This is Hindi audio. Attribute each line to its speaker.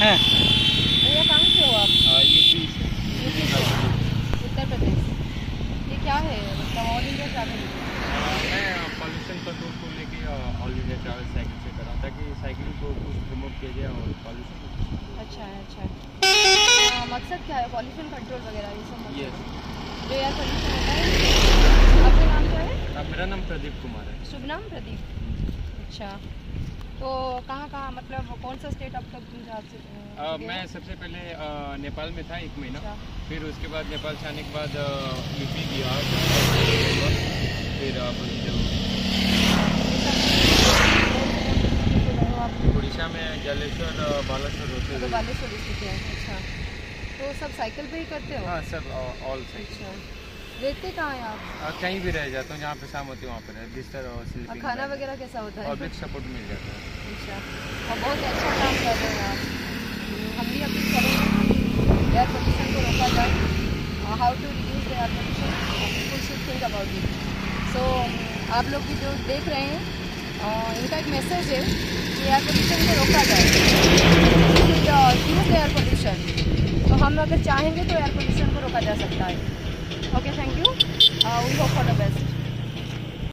Speaker 1: हैं।
Speaker 2: भैया कहाँ से हो आप?
Speaker 1: यूपी से।
Speaker 2: उत्तर प्रदेश। ये क्या है, मतलब ऑल इंडिया ट्रैवल?
Speaker 1: मैं पॉल्यूशन कंट्रोल को लेके ऑल इंडिया ट्रैवल साइकिल से कर रहा हूँ, ताकि साइकिलिंग को कुछ प्रमोट किया जाए और पॉल्यूशन।
Speaker 2: अच्छा है, अच्छा है। मकसद क्या है, पॉल्यूशन कंट्रोल वगैरह ये सब?
Speaker 1: ये
Speaker 2: जो एयर पोल्यूशन होता है। आपका नाम क्या है?
Speaker 1: मेरा नाम प्रदीप कुमार है।
Speaker 2: शुभ नाम प्रदीप। अच्छा, तो कहाँ कहाँ, मतलब कौन सा स्टेट अब तक
Speaker 1: मैं सबसे पहले नेपाल में था 1 महीना।
Speaker 2: अच्छा।
Speaker 1: फिर उसके बाद नेपाल से आने के बाद यूपी, बिहार, फिर उड़ीसा में जलेश्वर, बालेश्वर होते
Speaker 2: तो बालेश्वर डिस्ट्रिक्ट है। अच्छा, तो सब साइकिल पे ही करते हो?
Speaker 1: हाँ, सब ऑल साइकिल।
Speaker 2: अच्छा, रहते कहाँ हैं आप?
Speaker 1: कहीं भी रह जाता हूँ, जहाँ पे शाम होती है वहाँ पर है, बिस्तर और स्लीपिंग।
Speaker 2: खाना वगैरह कैसा होता है?
Speaker 1: पब्लिक सपोर्ट मिल जाता है।
Speaker 2: अच्छा, और बहुत अच्छा काम कर रहे हैं आप। हम भी अपील करेंगे कि एयर पोल्यूशन को रोका जाए। How to reduce the air pollution, people should think about it. So आप लोग भी जो देख रहे हैं, इनका एक मैसेज है कि एयर पोल्यूशन को रोका जाए, रिड्यूस द एयर पोल्यूशन। तो हम अगर चाहेंगे तो एयर पोल्यूशन को रोका जा सकता है। Okay, thank you. We hope for the best.